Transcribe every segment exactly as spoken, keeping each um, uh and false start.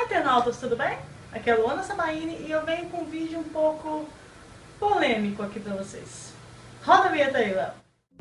internautas, tudo bem? Aqui é a Luana Sabaini e eu venho com um vídeo um pouco polêmico aqui pra vocês. Roda a vinheta aí, Léo.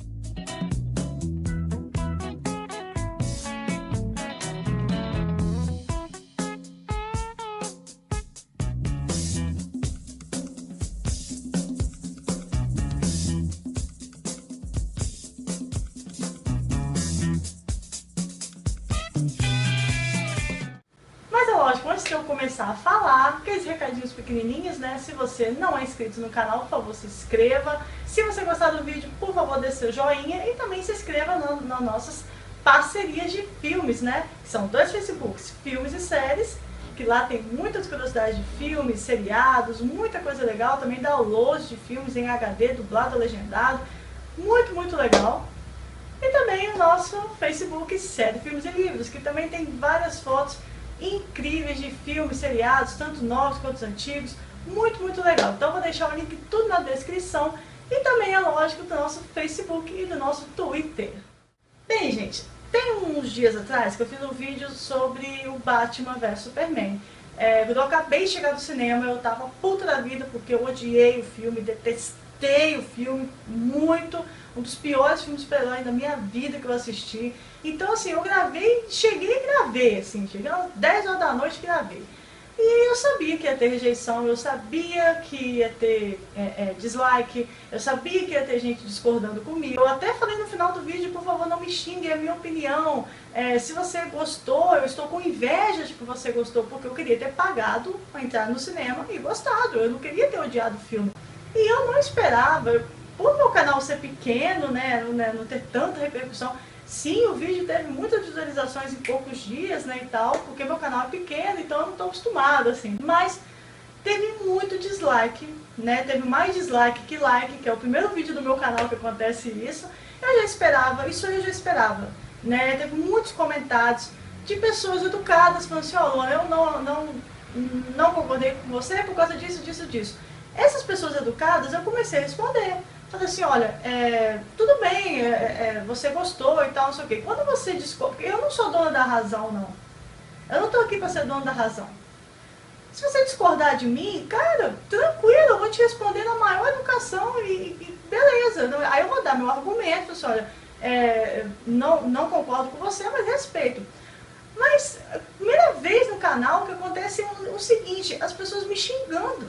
Lógico, antes de eu começar a falar, aqueles recadinhos pequenininhos, né? Se você não é inscrito no canal, por favor, se inscreva. Se você gostar do vídeo, por favor, dê seu joinha e também se inscreva no, nas nossas parcerias de filmes, né? São dois Facebooks, Filmes e Séries, que lá tem muitas curiosidades de filmes, seriados, muita coisa legal. Também downloads de filmes em H D, dublado, legendado. Muito, muito legal. E também o nosso Facebook Série Filmes e Livros, que também tem várias fotos incríveis de filmes, seriados, tanto novos quanto antigos, muito, muito legal. Então vou deixar o link tudo na descrição e também é lógico do nosso Facebook e do nosso Twitter. Bem, gente, tem uns dias atrás que eu fiz um vídeo sobre o Batman versus Superman. É, quando eu acabei de chegar do cinema, eu tava puta da vida porque eu odiei o filme, detestei o filme muito. Um dos piores filmes de super-herói da minha vida que eu assisti. Então, assim, eu gravei, cheguei e gravei, assim, cheguei às dez horas da noite e gravei. E eu sabia que ia ter rejeição, eu sabia que ia ter é, é, dislike, eu sabia que ia ter gente discordando comigo. Eu até falei no final do vídeo, por favor, não me xingue, é a minha opinião. É, se você gostou, eu estou com inveja de que você gostou, porque eu queria ter pagado para entrar no cinema e gostado. Eu não queria ter odiado o filme. E eu não esperava. Por meu canal ser pequeno, né, não ter tanta repercussão, sim, o vídeo teve muitas visualizações em poucos dias, né, e tal, porque meu canal é pequeno, então eu não estou acostumada, assim. Mas teve muito dislike, né, teve mais dislike que like, que é o primeiro vídeo do meu canal que acontece isso. Eu já esperava, isso eu já esperava, né, teve muitos comentários de pessoas educadas, falando assim, ó, Luana, eu não, não, não concordei com você por causa disso, disso, disso. Essas pessoas educadas, eu comecei a responder. Falei assim, olha, é, tudo bem, é, é, você gostou e tal, não sei o quê. Quando você discorda, eu não sou dona da razão, não. Eu não tô aqui pra ser dona da razão. Se você discordar de mim, cara, tranquilo, eu vou te responder na maior educação e, e beleza. Aí eu vou dar meu argumento, assim, olha, é, não, não concordo com você, mas respeito. Mas, a primeira vez no canal que acontece o, o seguinte, as pessoas me xingando.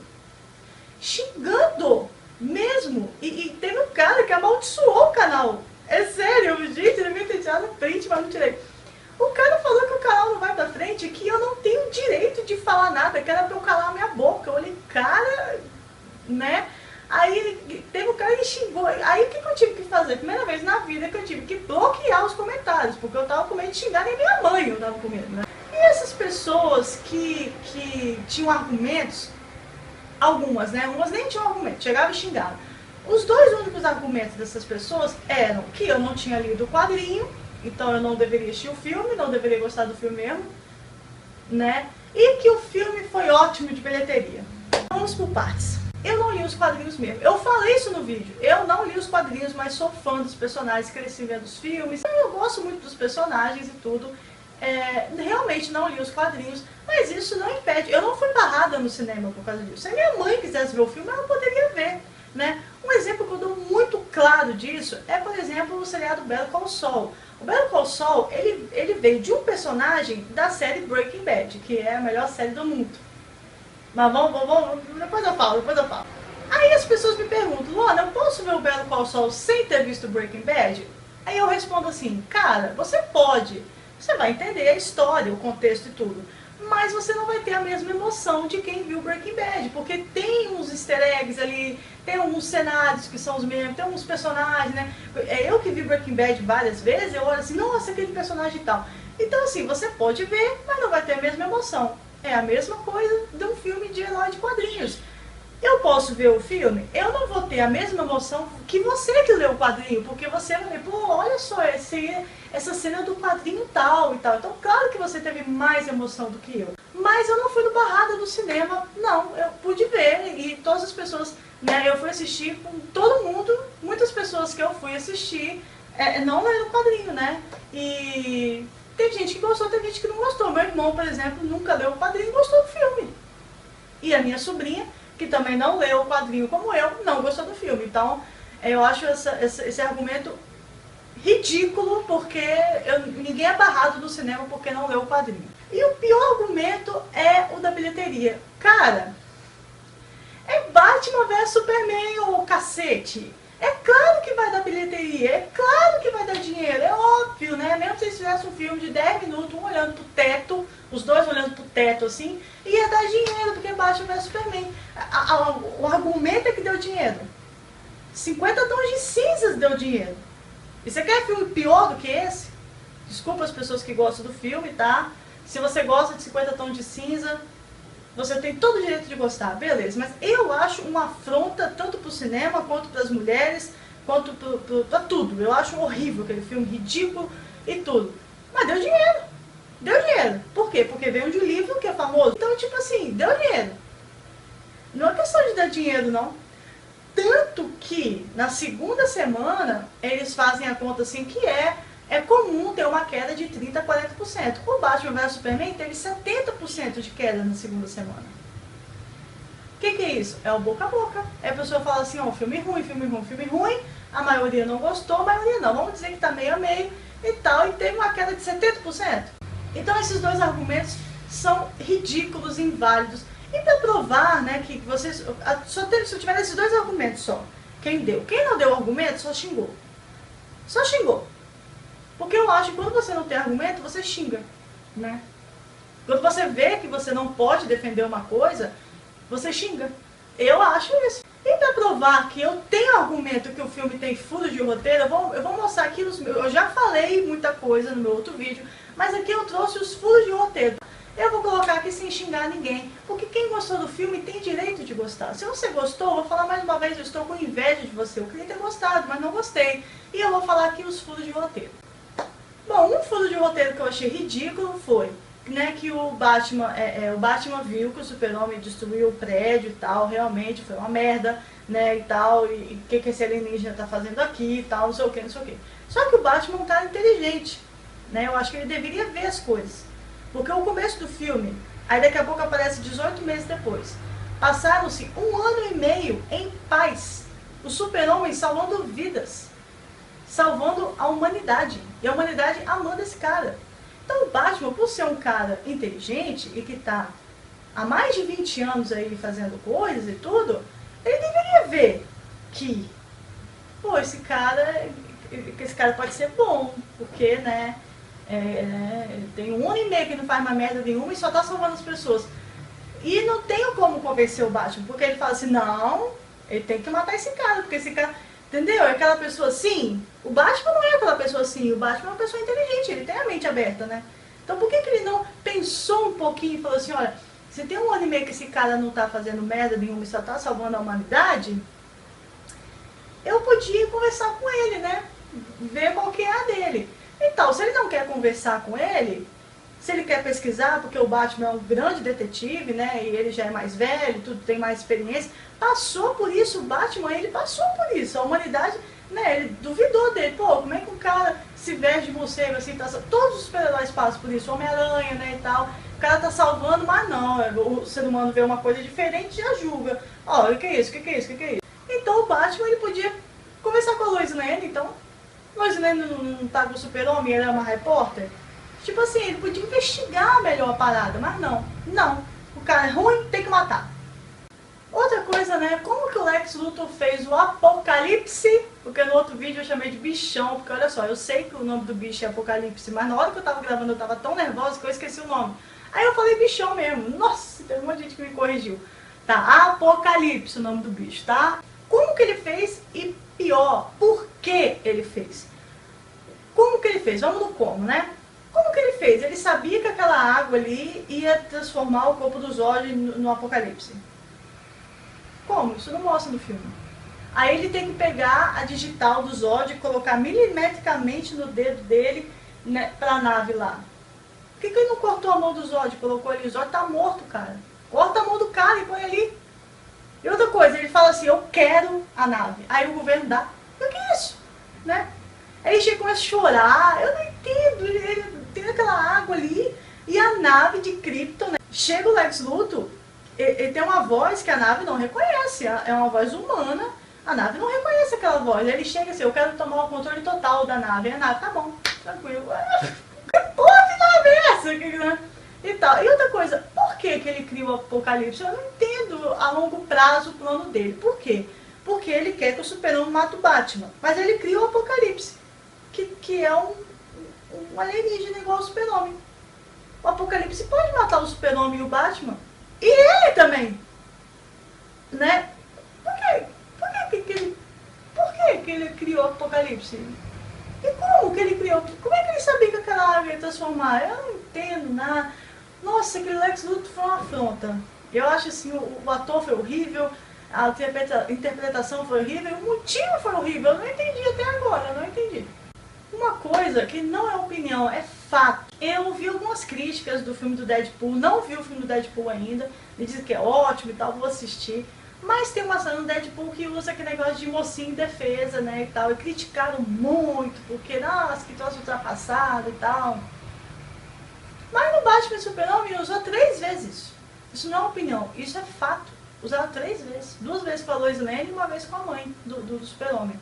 Xingando! Mesmo, e, e teve um cara que amaldiçoou o canal. É sério, gente, ele me tirado no print, mas não tirei. O cara falou que o canal não vai pra frente, que eu não tenho direito de falar nada, que era pra eu calar a minha boca. Eu olhei, cara, né? Aí teve um cara que xingou. Aí o que, que eu tive que fazer? Primeira vez na vida que eu tive que bloquear os comentários, porque eu tava com medo de xingar, nem minha mãe eu tava com medo, né? E essas pessoas que, que tinham argumentos, algumas, né? Umas nem tinham argumento, chegavam e xingavam. Os dois únicos argumentos dessas pessoas eram que eu não tinha lido o quadrinho, então eu não deveria assistir o filme, não deveria gostar do filme mesmo, né? E que o filme foi ótimo de bilheteria. Vamos por partes. Eu não li os quadrinhos mesmo. Eu falei isso no vídeo. Eu não li os quadrinhos, mas sou fã dos personagens, cresci vendo os filmes. Eu gosto muito dos personagens e tudo. É, realmente não li os quadrinhos, mas isso não impede. Eu não fui barrada no cinema por causa disso. Se a minha mãe quisesse ver o filme, ela poderia ver, né? Um exemplo que eu dou muito claro disso é, por exemplo, o seriado Better Call Saul. O Better Call Saul, ele, ele veio de um personagem da série Breaking Bad, que é a melhor série do mundo. Mas vamos, vamos, vamos depois eu falo, depois eu falo. Aí as pessoas me perguntam, Luana, eu posso ver o Better Call Saul sem ter visto Breaking Bad? Aí eu respondo assim, cara, você pode. Você vai entender a história, o contexto e tudo. Mas você não vai ter a mesma emoção de quem viu Breaking Bad. Porque tem uns easter eggs ali, tem alguns cenários que são os mesmos, tem alguns personagens, né? Eu que vi Breaking Bad várias vezes, eu olho assim, nossa, aquele personagem e tal. Então assim, você pode ver, mas não vai ter a mesma emoção. É a mesma coisa de um filme de herói de quadrinhos. Eu posso ver o filme, eu não vou ter a mesma emoção que você que leu o quadrinho, porque você vai ver, pô, olha só, esse, essa cena do quadrinho tal e tal. Então, claro que você teve mais emoção do que eu. Mas eu não fui no barrada do cinema, não, eu pude ver e todas as pessoas, né, eu fui assistir com todo mundo, muitas pessoas que eu fui assistir, é, não leram o quadrinho, né, e Tem gente que gostou, tem gente que não gostou. Meu irmão, por exemplo, nunca leu o quadrinho e gostou do filme. E a minha sobrinha, que também não leu o quadrinho como eu, não gostou do filme. Então, eu acho essa, essa, esse argumento ridículo, porque eu, ninguém é barrado no cinema porque não leu o quadrinho. E o pior argumento é o da bilheteria. Cara, é Batman versus Superman, ô cacete. É claro que vai dar bilheteria, é claro que vai dar dinheiro, é óbvio, né? Mesmo se eles fizessem um filme de dez minutos, um olhando pro teto, os dois olhando pro teto assim, ia dar dinheiro, porque Batman versus Superman. A, a, o argumento é que deu dinheiro. cinquenta tons de cinzas deu dinheiro. E você quer filme pior do que esse? Desculpa as pessoas que gostam do filme, tá? Se você gosta de cinquenta tons de cinza, você tem todo o direito de gostar, beleza. Mas eu acho uma afronta tanto pro cinema, quanto para as mulheres, quanto para tudo. Eu acho horrível aquele filme, ridículo e tudo. Mas deu dinheiro. Deu dinheiro. Por quê? Porque veio de um livro que é famoso. Então, tipo assim, deu dinheiro. Não é questão de dar dinheiro, não. Tanto que, na segunda semana, eles fazem a conta assim que é... É comum ter uma queda de trinta a quarenta por cento. O Batman versus Superman teve setenta por cento de queda na segunda semana. O que, que é isso? É o boca a boca. É a pessoa fala assim, ó, filme ruim, filme ruim, filme ruim. A maioria não gostou, a maioria não. Vamos dizer que tá meio a meio e tal. E teve uma queda de setenta por cento. Então esses dois argumentos são ridículos, inválidos. E para provar, né, que vocês... Só teve, se eu tiver esses dois argumentos só. Quem deu? Quem não deu argumento só xingou. Só xingou. Porque eu acho que quando você não tem argumento, você xinga, né? Quando você vê que você não pode defender uma coisa, você xinga. Eu acho isso. E para provar que eu tenho argumento que o filme tem furo de roteiro, eu vou, eu vou mostrar aqui nos meus... Eu já falei muita coisa no meu outro vídeo, mas aqui eu trouxe os furos de roteiro. Eu vou colocar aqui sem xingar ninguém, porque quem gostou do filme tem direito de gostar. Se você gostou, eu vou falar mais uma vez, eu estou com inveja de você. Eu queria ter gostado, mas não gostei. E eu vou falar aqui os furos de roteiro. Bom, um furo de roteiro que eu achei ridículo foi, né, que o Batman, é, é, o Batman viu que o Super-Homem destruiu o prédio e tal, realmente foi uma merda, né, e tal, e o que, que esse alienígena tá fazendo aqui e tal, não sei o que, não sei o que. Só que o Batman é um cara inteligente, né, eu acho que ele deveria ver as coisas. Porque o começo do filme, aí daqui a pouco aparece dezoito meses depois, passaram-se um ano e meio em paz, o Super-Homem salvando vidas. Salvando a humanidade. E a humanidade amando esse cara. Então o Batman, por ser um cara inteligente e que está há mais de vinte anos aí fazendo coisas e tudo, ele deveria ver que, pô, esse cara, esse cara pode ser bom, porque, né, é, ele tem um ano e meio que não faz mais merda nenhuma e só está salvando as pessoas. E não tenho como convencer o Batman, porque ele fala assim, não, ele tem que matar esse cara, porque esse cara... Entendeu? É aquela pessoa assim. O Batman não é aquela pessoa assim. O Batman é uma pessoa inteligente, ele tem a mente aberta, né? Então por que, que ele não pensou um pouquinho e falou assim, olha, se tem um ano e meio que esse cara não tá fazendo merda nenhuma e só tá salvando a humanidade, eu podia conversar com ele, né? Ver qual que é a dele. Então, se ele não quer conversar com ele, se ele quer pesquisar, porque o Batman é um grande detetive, né, e ele já é mais velho, tudo, tem mais experiência, passou por isso, o Batman, ele passou por isso, a humanidade, né, ele duvidou dele, pô, como é que um cara se veste de morcego, assim, tá, todos os super-heróis passam por isso, Homem-Aranha, né, e tal, o cara tá salvando, mas não, o ser humano vê uma coisa diferente e já julga, ó, oh, o que é isso, o que é isso, o que é isso? Então o Batman, ele podia conversar com a Lois Lane, então, Lois Lane não, não tá com o super-homem, ela é uma repórter. Tipo assim, ele podia investigar melhor a parada, mas não, não. O cara é ruim, tem que matar. Outra coisa, né, como que o Lex Luthor fez o Apocalipse? Porque no outro vídeo eu chamei de bichão, porque olha só, eu sei que o nome do bicho é Apocalipse, mas na hora que eu tava gravando eu tava tão nervosa que eu esqueci o nome. Aí eu falei bichão mesmo, nossa, tem um monte de gente que me corrigiu. Tá, Apocalipse o nome do bicho, tá? Como que ele fez e pior, por que ele fez? Como que ele fez? Vamos no como, né? Como que ele fez? Ele sabia que aquela água ali ia transformar o corpo do Zod no, no Apocalipse. Como? Isso não mostra no filme. Aí ele tem que pegar a digital do Zod e colocar milimetricamente no dedo dele, né, pra nave lá. Por que, que ele não cortou a mão do Zod? Colocou ali, o Zod tá morto, cara. Corta a mão do cara e põe ali. E outra coisa, ele fala assim, eu quero a nave. Aí o governo dá. O que é isso? Né? Aí ele chega e começa a chorar. Eu não entendo. Ele tem aquela água ali e a nave de Krypton, né? Chega o Lex Luthor, ele, ele tem uma voz que a nave não reconhece, é uma voz humana, a nave não reconhece aquela voz. Ele chega assim, eu quero tomar o controle total da nave. E a nave, tá bom, tranquilo. Que porra de nave é essa? E, tal. E outra coisa, por que, que ele cria o Apocalipse? Eu não entendo a longo prazo o plano dele. Por quê? Porque ele quer que o Super-Homem mate o Batman. Mas ele cria o Apocalipse, que, que é um, um alienígena igual ao Super-Homem. O Apocalipse pode matar o Super-Homem e o Batman. E ele também. Né? Por quê? Por que, que, ele, por que, que ele criou o Apocalipse? E como que ele criou? Como é que ele sabia que aquela árvore ia transformar? Eu não entendo nada. Nossa, aquele Lex Luthor foi uma afronta. Eu acho assim, o, o ator foi horrível, a interpretação foi horrível, o motivo foi horrível. Eu não entendi até agora, eu não entendi. Uma coisa que não é opinião, é fato. Eu vi algumas críticas do filme do Deadpool, não vi o filme do Deadpool ainda, me dizem que é ótimo e tal, vou assistir. Mas tem uma cena no Deadpool que usa aquele negócio de mocinho em defesa, né, e tal. E criticaram muito, porque, nossa, que troço ultrapassado e tal. Mas no Batman e Super-Homem usou três vezes. Isso não é opinião, isso é fato. Usaram três vezes. Duas vezes com a Lois Lane e uma vez com a mãe do, do, do Super-Homem.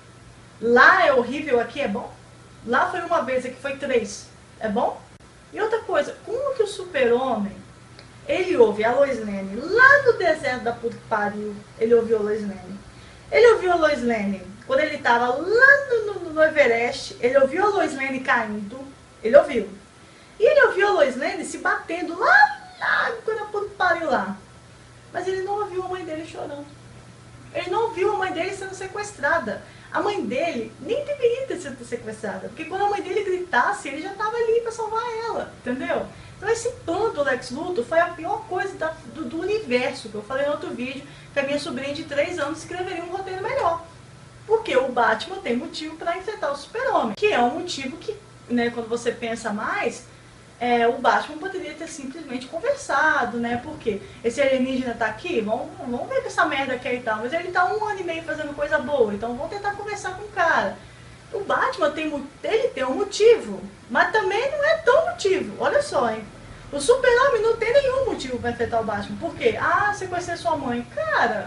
Lá é horrível, aqui é bom? Lá foi uma vez, aqui foi três. É bom? E outra coisa, como que o Super-Homem, ele ouve a Lois Lane lá no deserto da puta que pariu, ele ouviu a Lois Lane. Ele ouviu a Lois Lane quando ele estava lá no, no, no Everest, ele ouviu a Lois Lane caindo, ele ouviu. E ele ouviu a Lois Lane se batendo lá, lá quando a puta que pariu lá. Mas ele não ouviu a mãe dele chorando. Ele não ouviu a mãe dele sendo sequestrada. A mãe dele nem deveria ter sido sequestrada, porque quando a mãe dele gritasse, ele já estava ali para salvar ela, entendeu? Então esse plano do Lex Luthor foi a pior coisa da, do, do universo, que eu falei no outro vídeo, que a minha sobrinha de três anos escreveria um roteiro melhor. Porque o Batman tem motivo para enfrentar o Super-Homem, que é um motivo que, né, quando você pensa mais, é, o Batman poderia ter simplesmente conversado, né? Porque esse alienígena tá aqui, vamos, vamos ver que essa merda aqui é e tal. Mas ele tá um ano e meio fazendo coisa boa, então vamos tentar conversar com o cara. O Batman tem, ele tem um motivo, mas também não é tão motivo. Olha só, hein? O Super-Homem não tem nenhum motivo para enfrentar o Batman. Por quê? Ah, sequestrar sua mãe. Cara,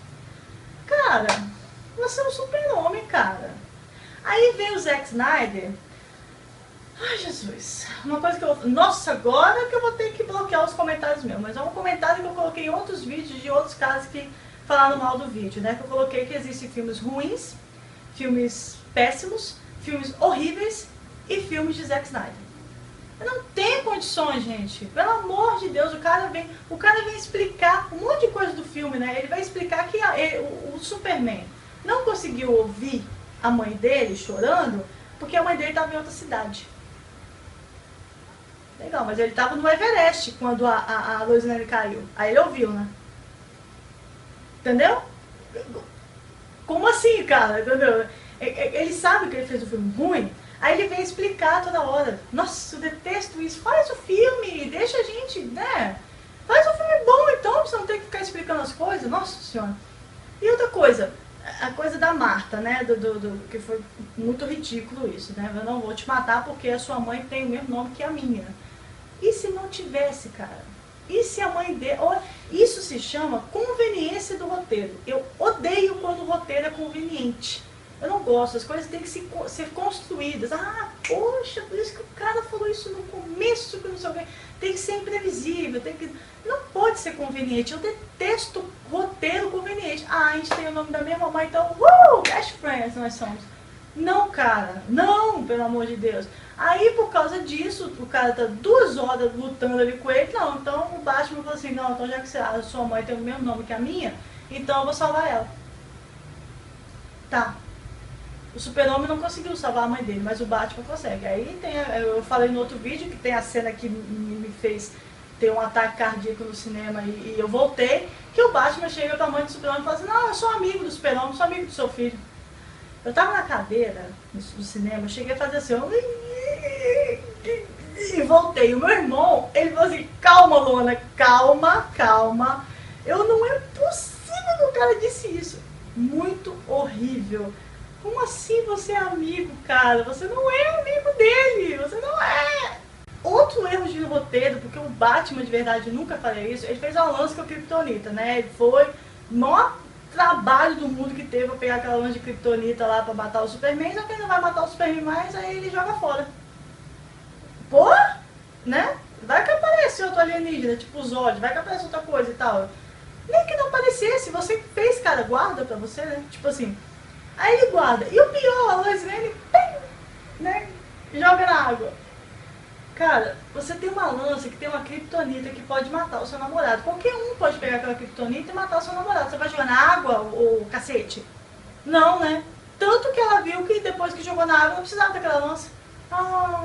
cara, você é um Super-Homem, cara. Aí vem o Zack Snyder. Ai, Jesus. Uma coisa que eu... Nossa, agora que eu vou ter que bloquear os comentários meus. Mas é um comentário que eu coloquei em outros vídeos de outros caras que falaram mal do vídeo, né? Que eu coloquei que existem filmes ruins, filmes péssimos, filmes horríveis e filmes de Zack Snyder. Eu não tenho condições, gente. Pelo amor de Deus, o cara vem, o cara vem explicar um monte de coisa do filme, né? Ele vai explicar que a, ele, o, o Superman não conseguiu ouvir a mãe dele chorando porque a mãe dele estava em outra cidade. Legal, mas ele estava no Everest quando a, a, a Lois Lane caiu. Aí ele ouviu, né? Entendeu? Como assim, cara? Entendeu? Ele sabe que ele fez um filme ruim, aí ele vem explicar toda hora. Nossa, eu detesto isso. Faz o filme, deixa a gente, né? Faz um filme bom então, você não tem que ficar explicando as coisas. Nossa Senhora. E outra coisa, a coisa da Marta, né? Do, do, do, que foi muito ridículo isso, né? Eu não vou te matar porque a sua mãe tem o mesmo nome que a minha. E se não tivesse, cara? E se a mãe dele... Isso se chama conveniência do roteiro. Eu odeio quando o roteiro é conveniente. Eu não gosto, as coisas têm que se, ser construídas. Ah, poxa, por isso que o cara falou isso no começo, que não sei o quê. Tem que ser imprevisível, tem que... Não pode ser conveniente. Eu detesto roteiro conveniente. Ah, a gente tem o nome da minha mamãe, então, uh, best friends nós somos. Não, cara, não, pelo amor de Deus. Aí, por causa disso, o cara tá duas horas lutando ali com ele. Não, então o Batman falou assim, não, então já que a sua mãe tem o mesmo nome que a minha, então eu vou salvar ela. Tá. O Super-Homem não conseguiu salvar a mãe dele, mas o Batman consegue. Aí tem, eu falei no outro vídeo que tem a cena que me fez ter um ataque cardíaco no cinema e, e eu voltei, que o Batman chega com a mãe do Super-Homem e fala assim, não, eu sou amigo do Super-Homem, sou amigo do seu filho. Eu tava na cadeira do cinema, eu cheguei a fazer assim, eu... e voltei. O meu irmão, ele falou assim, calma, Luana, calma, calma. Eu não é possível que o cara disse isso. Muito horrível. Como assim você é amigo, cara? Você não é amigo dele, você não é. Outro erro de roteiro, porque o Batman de verdade nunca faria isso, ele fez uma lança com a Kryptonita, né? Ele foi o maior trabalho do mundo que teve pra pegar aquela lança de Kryptonita lá pra matar o Superman, só que ele não vai matar o Superman mais, aí ele joga fora. Pô, né? Vai que aparece outro alienígena, tipo o Zod, vai que aparece outra coisa e tal. Nem que não aparecesse, você fez, cara, guarda pra você, né? Tipo assim, aí ele guarda. E o pior, a Lois Lane, pim, né? Joga na água. Cara, você tem uma lança que tem uma kryptonita que pode matar o seu namorado. Qualquer um pode pegar aquela kryptonita e matar o seu namorado. Você vai jogar na água, ou cacete? Não, né? Tanto que ela viu que depois que jogou na água não precisava daquela lança. Ah,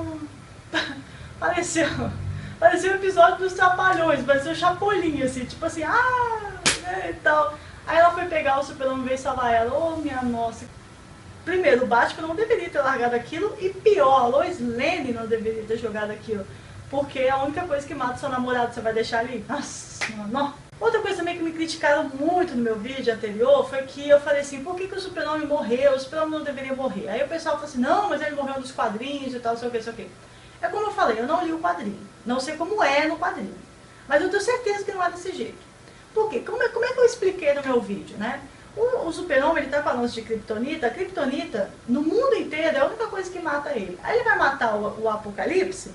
pareceu, pareceu um episódio dos Trapalhões, pareceu Chapolin, assim, tipo assim, ah, né, e tal. Aí ela foi pegar o Super-Homem e veio salvar ela. Oh, minha nossa. Primeiro, o Batman não deveria ter largado aquilo, e pior, a Lois Lane não deveria ter jogado aquilo. Porque a única coisa que mata seu namorado você vai deixar ali. Nossa, não. Outra coisa também que me criticaram muito no meu vídeo anterior foi que eu falei assim, por que, que o Super-Homem morreu? O Super-Homem não deveria morrer. Aí o pessoal falou assim, não, mas ele morreu nos quadrinhos e tal, não sei o que, não sei o que. É como eu falei, eu não li o quadrinho. Não sei como é no quadrinho. Mas eu tenho certeza que não é desse jeito. Por quê? Como é, como é que eu expliquei no meu vídeo, né? O, o Super-Homem, ele tá com a lança de Kryptonita. A Kryptonita, no mundo inteiro, é a única coisa que mata ele. Aí ele vai matar o, o Apocalipse,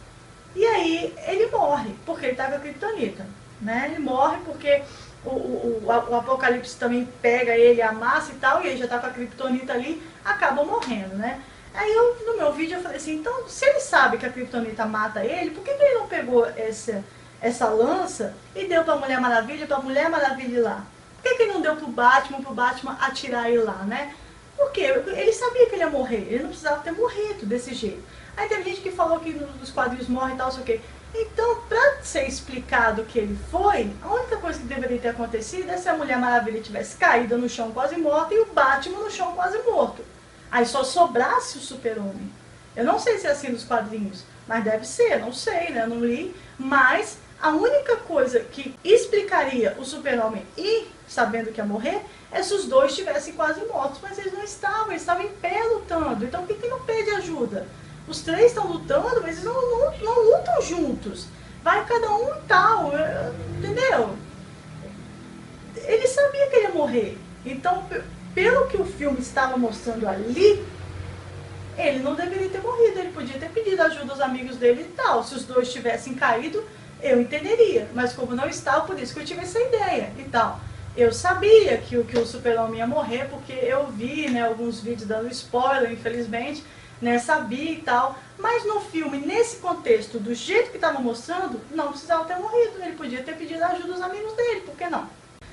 e aí ele morre, porque ele tá com a Kryptonita, né? Ele morre porque o, o, o, o Apocalipse também pega ele, amassa e tal, e ele já tá com a Kryptonita ali, acaba morrendo, né? Aí eu, no meu vídeo, eu falei assim, então, se ele sabe que a Kryptonita mata ele, por que, que ele não pegou essa, essa lança e deu pra Mulher Maravilha, pra Mulher Maravilha ir lá? Por que, que ele não deu pro Batman, pro Batman atirar ele lá, né? Porque ele sabia que ele ia morrer, ele não precisava ter morrido desse jeito. Aí teve gente que falou que nos quadrinhos morre e tal, sei o quê. Então, pra ser explicado que ele foi, a única coisa que deveria ter acontecido é se a Mulher Maravilha tivesse caído no chão quase morta e o Batman no chão quase morto. Aí só sobrasse o Super-Homem. Eu não sei se é assim nos quadrinhos, mas deve ser, não sei, né? Eu não li. Mas a única coisa que explicaria o Super-Homem ir sabendo que ia morrer é se os dois estivessem quase mortos. Mas eles não estavam, eles estavam em pé lutando. Então por que, que não pede ajuda? Os três estão lutando, mas eles não, não, não lutam juntos. Vai cada um e tal, entendeu? Ele sabia que ele ia morrer. Então, pelo que o filme estava mostrando ali, ele não deveria ter morrido. Ele podia ter pedido ajuda aos amigos dele e tal. Se os dois tivessem caído, eu entenderia. Mas como não estava, por isso que eu tive essa ideia e tal. Eu sabia que o, que o Super-Homem ia morrer, porque eu vi, né, alguns vídeos dando spoiler, infelizmente, né, sabia e tal. Mas no filme, nesse contexto, do jeito que estava mostrando, não precisava ter morrido. Ele podia ter pedido ajuda aos amigos dele, por que não?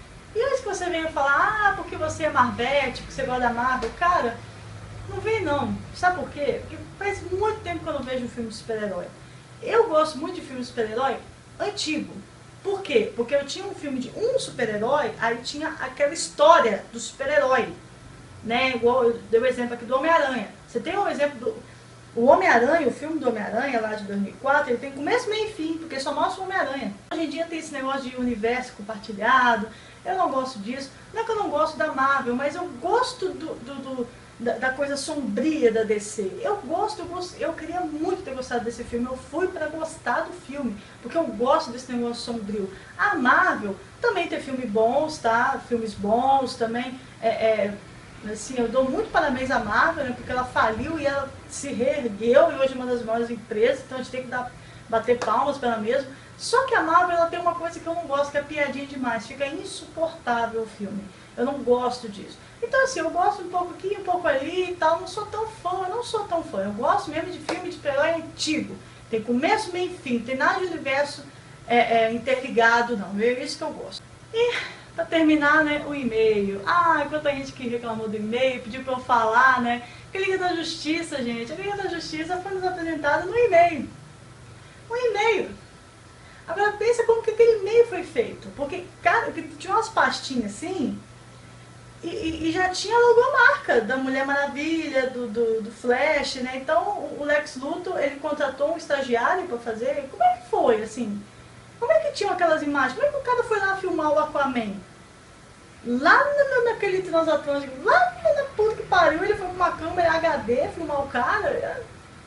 E antes que você venha falar, ah, porque você é Marvete, porque você gosta da Marvel, cara, não vem não. Sabe por quê? Porque faz muito tempo que eu não vejo um filme de super-herói. Eu gosto muito de filme de super-herói antigo. Por quê? Porque eu tinha um filme de um super-herói, aí tinha aquela história do super-herói, né? Igual eu dei o exemplo aqui do Homem-Aranha. Você tem um exemplo do... O Homem-Aranha, o filme do Homem-Aranha, lá de dois mil e quatro, ele tem começo, meio e fim, porque só mostra o Homem-Aranha. Hoje em dia tem esse negócio de universo compartilhado, eu não gosto disso. Não é que eu não gosto da Marvel, mas eu gosto do, do, do, da, da coisa sombria da D C. Eu gosto, eu gosto, eu queria muito ter gostado desse filme, eu fui pra gostar do filme, porque eu gosto desse negócio sombrio. A Marvel também tem filmes bons, tá? Filmes bons também, é... é assim, eu dou muito parabéns à Marvel, né, porque ela faliu e ela se reergueu e hoje é uma das maiores empresas, então a gente tem que dar, bater palmas para ela mesmo. Só que a Marvel, ela tem uma coisa que eu não gosto, que é piadinha demais, fica insuportável o filme. Eu não gosto disso. Então assim, eu gosto um pouco aqui, um pouco ali e tal, não sou tão fã, eu não sou tão fã. Eu gosto mesmo de filme de super-herói antigo. Tem começo, meio e fim, tem nada de universo é, é, interligado, não. É isso que eu gosto. E... Pra terminar, né, o e-mail. Ah, quanta gente que reclamou do e-mail, pediu pra eu falar, né? Que a Liga da Justiça, gente, a Liga da Justiça foi nos apresentada no e-mail. Um e-mail. Agora pensa como que aquele e-mail foi feito. Porque, cara, tinha umas pastinhas assim, e, e, e já tinha a logomarca da Mulher Maravilha, do, do, do Flash, né? Então o Lex Luthor, ele contratou um estagiário pra fazer. Como é que foi, assim? Como é que tinham aquelas imagens? Como é que o cara foi lá filmar o Aquaman? Lá na, naquele transatlântico, lá na puta que pariu, ele foi com uma câmera H D filmar o cara.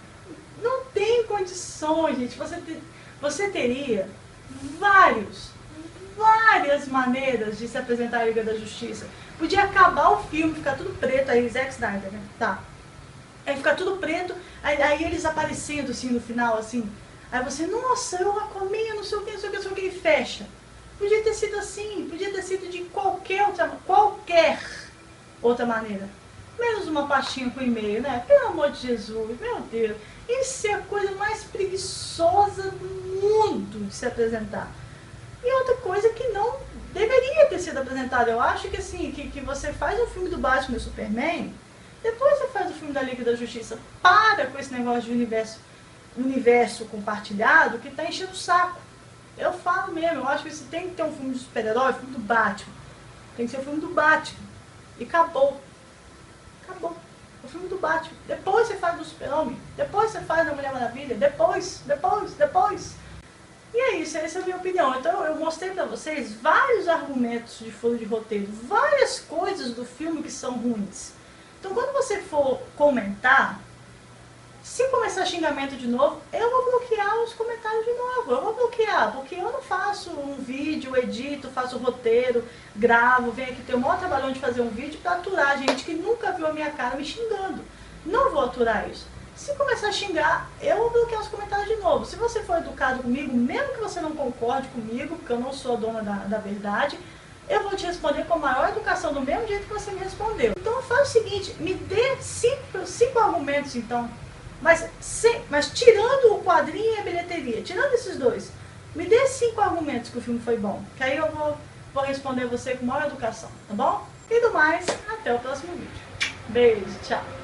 Não tem condições, gente. Você, te, você teria vários, várias maneiras de se apresentar a Liga da Justiça. Podia acabar o filme, ficar tudo preto, aí Zack Snyder, né? Tá. Aí ficar tudo preto, aí, aí eles aparecendo assim no final, assim. Aí você, nossa, eu Aquaman, não sei o que, não sei o que, não sei o que, e fecha. Podia ter sido assim, podia ter sido de qualquer outra, qualquer outra maneira. Menos uma pastinha com e-mail, né? Pelo amor de Jesus, meu Deus. Isso é a coisa mais preguiçosa do mundo de se apresentar. E outra coisa que não deveria ter sido apresentada. Eu acho que assim, que, que você faz um filme do Batman e do Superman, depois você faz o filme da Liga da Justiça. Para com esse negócio de universo, universo compartilhado que tá enchendo o saco. Eu falo mesmo, eu acho que você tem que ter um filme de super-herói, filme do Batman. Tem que ser o filme do Batman. E acabou. Acabou. O filme do Batman. Depois você faz do Super-Homem. Depois você faz da Mulher Maravilha. Depois, depois, depois. E é isso, essa é a minha opinião. Então eu mostrei pra vocês vários argumentos de furo de roteiro. Várias coisas do filme que são ruins. Então quando você for comentar, se começar xingamento de novo, eu vou bloquear os comentários de novo. Eu vou bloquear, porque eu não faço um vídeo, edito, faço roteiro, gravo, venho aqui ter o maior trabalhão de fazer um vídeo para aturar gente que nunca viu a minha cara me xingando. Não vou aturar isso. Se começar a xingar, eu vou bloquear os comentários de novo. Se você for educado comigo, mesmo que você não concorde comigo, porque eu não sou a dona da, da verdade, eu vou te responder com a maior educação, do mesmo jeito que você me respondeu. Então faz o seguinte, me dê cinco, cinco argumentos então. Mas, se, mas tirando o quadrinho e a bilheteria, tirando esses dois, me dê cinco argumentos que o filme foi bom. Que aí eu vou, vou responder você com maior educação, tá bom? E do mais, até o próximo vídeo. Beijo, tchau.